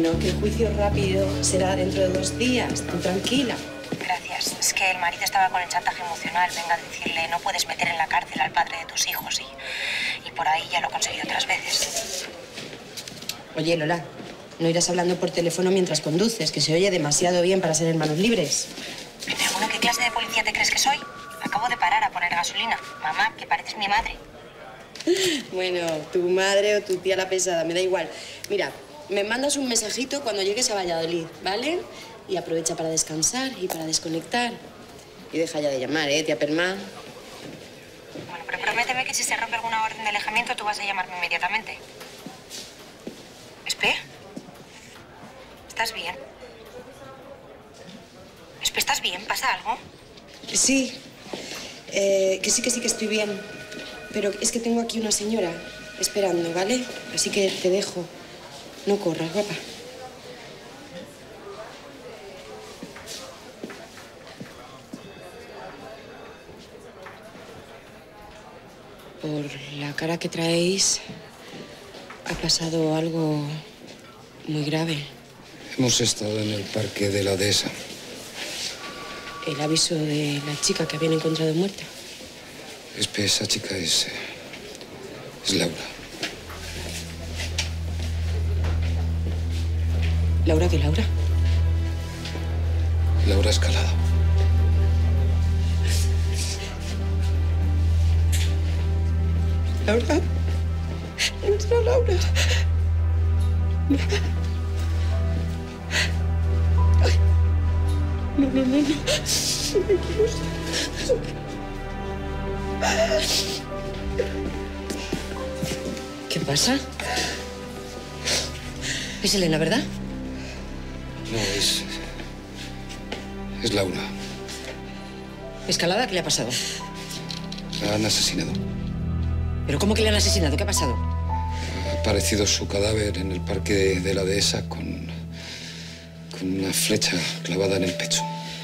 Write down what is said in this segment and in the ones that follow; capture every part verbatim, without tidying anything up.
Bueno, que el juicio rápido será dentro de dos días. Tú tranquila. Gracias. Es que el marido estaba con el chantaje emocional. Venga a decirle, no puedes meter en la cárcel al padre de tus hijos. Y, y por ahí ya lo he conseguido otras veces. Oye, Lola, no irás hablando por teléfono mientras conduces, que se oye demasiado bien para ser en manos libres. Pero bueno, ¿qué clase de policía te crees que soy? Acabo de parar a poner gasolina. Mamá, que pareces mi madre. Bueno, tu madre o tu tía la pesada, me da igual. Mira, me mandas un mensajito cuando llegues a Valladolid, ¿vale? Y aprovecha para descansar y para desconectar. Y deja ya de llamar, ¿eh, tía Perma? Bueno, pero prométeme que si se rompe alguna orden de alejamiento, tú vas a llamarme inmediatamente. Espe, ¿estás bien? Espe, ¿estás bien? ¿Pasa algo? Sí, eh, que sí, que sí, que estoy bien. Pero es que tengo aquí una señora esperando, ¿vale? Así que te dejo. No corras, guapa. Por la cara que traéis, ha pasado algo muy grave. Hemos estado en el parque de la dehesa. El aviso de la chica que habían encontrado muerta. Espe, esa chica es... es Laura. ¿Laura qué, Laura? Laura Escalada. ¿Laura? Nuestra Laura. Ay. No, no, no, no. Tranquilos. ¿Qué pasa? Es Elena, ¿verdad? No, es... es Laura. ¿Escalada? ¿Qué le ha pasado? La han asesinado. ¿Pero cómo que le han asesinado? ¿Qué ha pasado? Ha aparecido su cadáver en el parque de, de la dehesa con... con una flecha clavada en el pecho.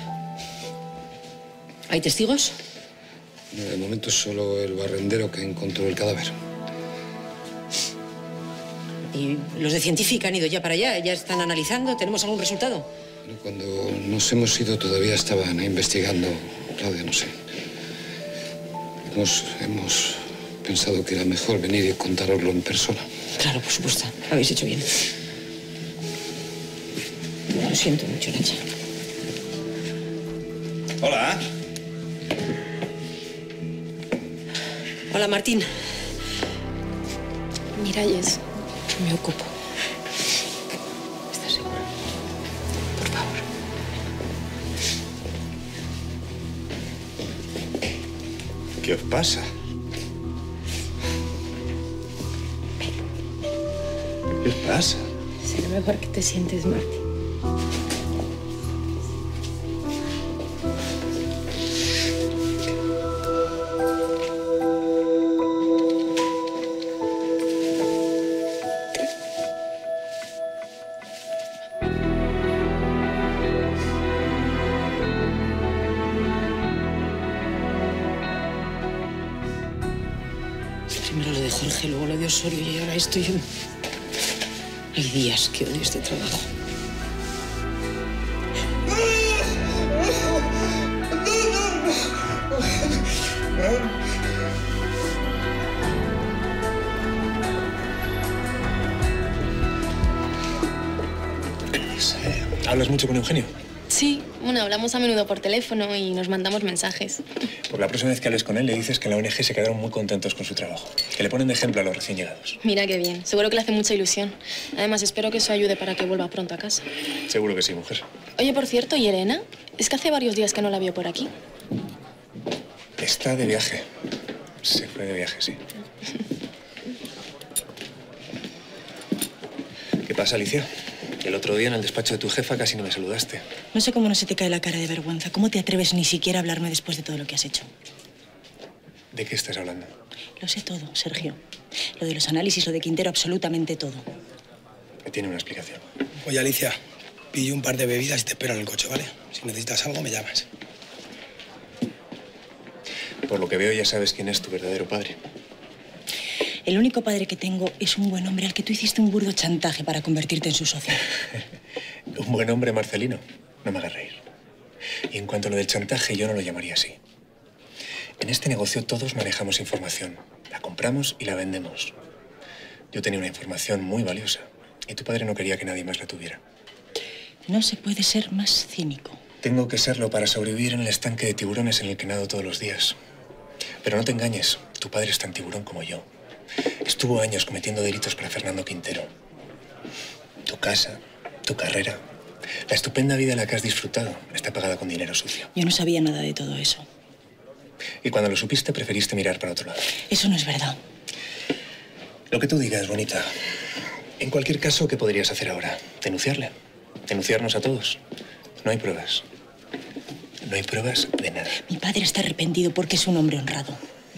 ¿Hay testigos? De momento solo el barrendero que encontró el cadáver. ¿Y los de científica han ido ya para allá? ¿Ya están analizando? ¿Tenemos algún resultado? Bueno, cuando nos hemos ido todavía estaban investigando, Claudia, no sé. Hemos, hemos pensado que era mejor venir y contároslo en persona. Claro, por supuesto. Habéis hecho bien. Lo siento mucho, Nacha. Hola. Hola, Martín. Mira, Jess, me ocupo. ¿Estás segura? Por favor. ¿Qué os pasa? ¿Qué os pasa? Será mejor que te sientes, Martín. Primero lo de Jorge, luego lo de Osorio y ahora esto. Yo... Hay días que odio este trabajo. ¿Hablas mucho con Eugenio? Sí, bueno, hablamos a menudo por teléfono y nos mandamos mensajes. Por la próxima vez que hables con él, le dices que en la O N G se quedaron muy contentos con su trabajo. Que le ponen de ejemplo a los recién llegados. Mira qué bien. Seguro que le hace mucha ilusión. Además, espero que eso ayude para que vuelva pronto a casa. Seguro que sí, mujer. Oye, por cierto, ¿y Elena? Es que hace varios días que no la vio por aquí. Está de viaje. Se fue de viaje, sí. ¿Qué pasa, Alicia? El otro día en el despacho de tu jefa casi no me saludaste. No sé cómo no se te cae la cara de vergüenza. ¿Cómo te atreves ni siquiera a hablarme después de todo lo que has hecho? ¿De qué estás hablando? Lo sé todo, Sergio. Lo de los análisis, lo de Quintero, absolutamente todo. Me tiene una explicación. Oye, Alicia, pillo un par de bebidas y te espero en el coche, ¿vale? Si necesitas algo, me llamas. Por lo que veo, ya sabes quién es tu verdadero padre. El único padre que tengo es un buen hombre al que tú hiciste un burdo chantaje para convertirte en su socio. Un buen hombre, Marcelino. No me hagas reír. Y en cuanto a lo del chantaje, yo no lo llamaría así. En este negocio todos manejamos información. La compramos y la vendemos. Yo tenía una información muy valiosa y tu padre no quería que nadie más la tuviera. No se puede ser más cínico. Tengo que serlo para sobrevivir en el estanque de tiburones en el que nado todos los días. Pero no te engañes, tu padre es tan tiburón como yo. Estuvo años cometiendo delitos para Fernando Quintero. Tu casa, tu carrera, la estupenda vida en la que has disfrutado está pagada con dinero sucio. Yo no sabía nada de todo eso. Y cuando lo supiste, preferiste mirar para otro lado. Eso no es verdad. Lo que tú digas, bonita. En cualquier caso, ¿qué podrías hacer ahora? ¿Denunciarle? ¿Denunciarnos a todos? No hay pruebas. No hay pruebas de nada. Mi padre está arrepentido porque es un hombre honrado.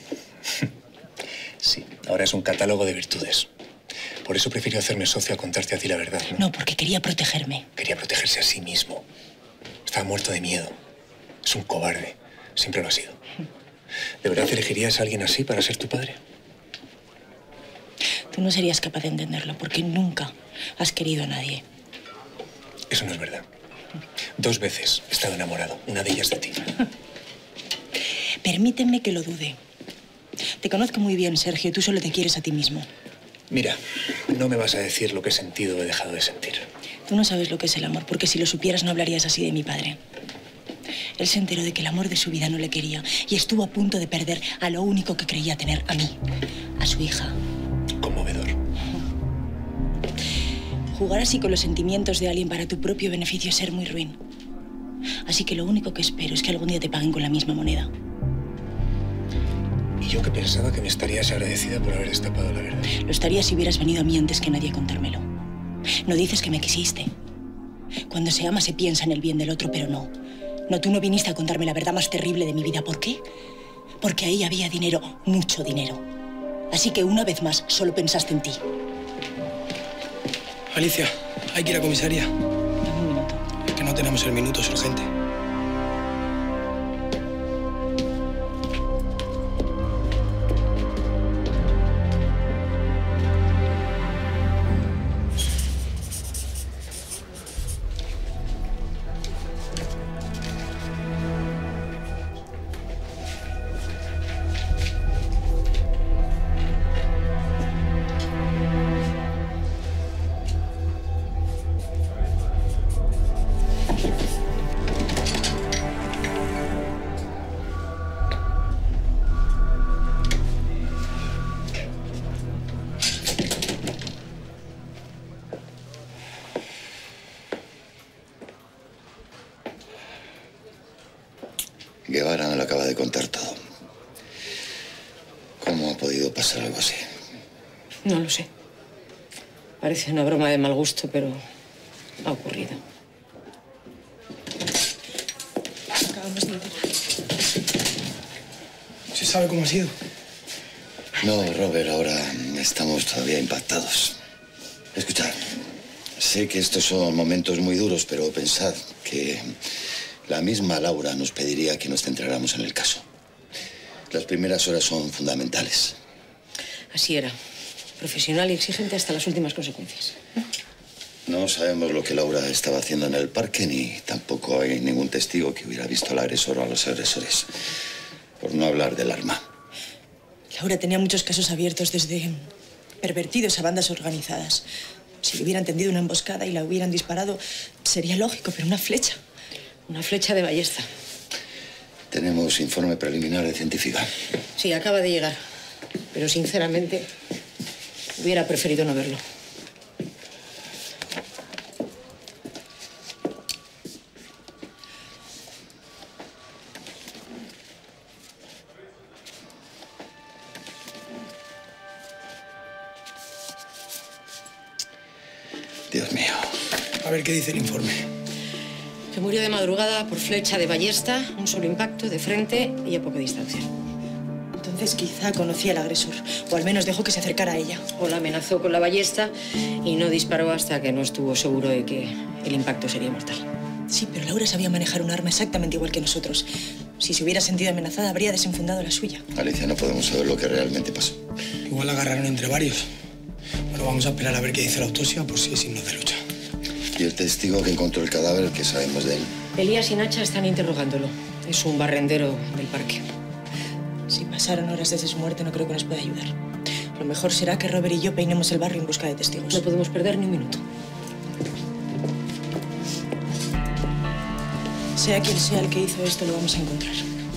Sí, ahora es un catálogo de virtudes. Por eso prefirió hacerme socio a contarte a ti la verdad, ¿no? No, porque quería protegerme. Quería protegerse a sí mismo. Estaba muerto de miedo. Es un cobarde. Siempre lo ha sido. ¿De verdad elegirías a alguien así para ser tu padre? Tú no serías capaz de entenderlo porque nunca has querido a nadie. Eso no es verdad. Dos veces he estado enamorado. Una de ellas de ti. Permíteme que lo dude. Te conozco muy bien, Sergio. Tú solo te quieres a ti mismo. Mira, no me vas a decir lo que he sentido o he dejado de sentir. Tú no sabes lo que es el amor, porque si lo supieras no hablarías así de mi padre. Él se enteró de que el amor de su vida no le quería y estuvo a punto de perder a lo único que creía tener, a mí, a su hija. Conmovedor. Jugar así con los sentimientos de alguien para tu propio beneficio es ser muy ruin. Así que lo único que espero es que algún día te paguen con la misma moneda. Y yo que pensaba que me estarías agradecida por haber destapado la verdad. Lo estaría si hubieras venido a mí antes que nadie a contármelo. No dices que me quisiste. Cuando se ama se piensa en el bien del otro, pero no. No, tú no viniste a contarme la verdad más terrible de mi vida. ¿Por qué? Porque ahí había dinero, mucho dinero. Así que una vez más solo pensaste en ti. Alicia, hay que ir a comisaría. Dame un minuto. Es que no tenemos el minuto, es urgente. Guevara me lo acaba de contar todo. ¿Cómo ha podido pasar algo así? No lo sé. Parece una broma de mal gusto, pero ha ocurrido. Acabamos de enterar. ¿Se sabe cómo ha sido? No, Robert, ahora estamos todavía impactados. Escuchad, sé que estos son momentos muy duros, pero pensad que la misma Laura nos pediría que nos centráramos en el caso. Las primeras horas son fundamentales. Así era. Profesional y exigente hasta las últimas consecuencias. No sabemos lo que Laura estaba haciendo en el parque, ni tampoco hay ningún testigo que hubiera visto al agresor o a los agresores. Por no hablar del arma. Laura tenía muchos casos abiertos, desde pervertidos a bandas organizadas. Si le hubieran tendido una emboscada y la hubieran disparado, sería lógico, pero una flecha. Una flecha de ballesta. Tenemos informe preliminar de científica. Sí, acaba de llegar. Pero sinceramente, hubiera preferido no verlo. Dios mío. A ver qué dice el informe. Que murió de madrugada por flecha de ballesta, un solo impacto de frente y a poca distancia. Entonces quizá conocía al agresor, o al menos dejó que se acercara a ella. O la amenazó con la ballesta y no disparó hasta que no estuvo seguro de que el impacto sería mortal. Sí, pero Laura sabía manejar un arma exactamente igual que nosotros. Si se hubiera sentido amenazada, habría desenfundado la suya. Alicia, no podemos saber lo que realmente pasó. Igual la agarraron entre varios. Bueno, vamos a esperar a ver qué dice la autopsia por si es signos de lucha. ¿Y el testigo que encontró el cadáver, qué sabemos de él? Elías y Nacha están interrogándolo. Es un barrendero del parque. Si pasaron horas desde su muerte, no creo que nos pueda ayudar. Lo mejor será que Robert y yo peinemos el barrio en busca de testigos. No podemos perder ni un minuto. Sea quien sea el que hizo esto, lo vamos a encontrar.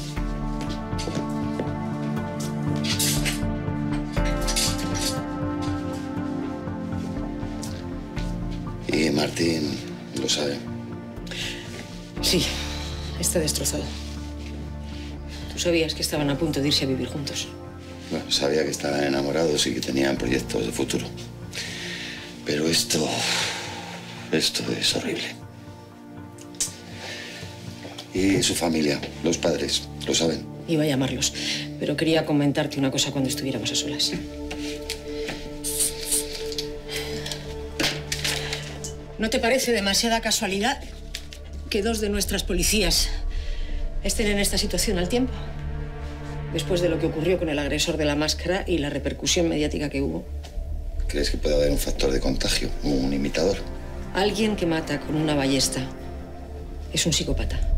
¿Y Martín lo sabe? Sí, está destrozado. ¿Tú sabías que estaban a punto de irse a vivir juntos? Bueno, sabía que estaban enamorados y que tenían proyectos de futuro. Pero esto... esto es horrible. ¿Y su familia? ¿Los padres? ¿Lo saben? Iba a llamarlos, pero quería comentarte una cosa cuando estuviéramos a solas. ¿No te parece demasiada casualidad que dos de nuestras policías estén en esta situación al tiempo? Después de lo que ocurrió con el agresor de la máscara y la repercusión mediática que hubo. ¿Crees que puede haber un factor de contagio? ¿Un imitador? Alguien que mata con una ballesta es un psicópata.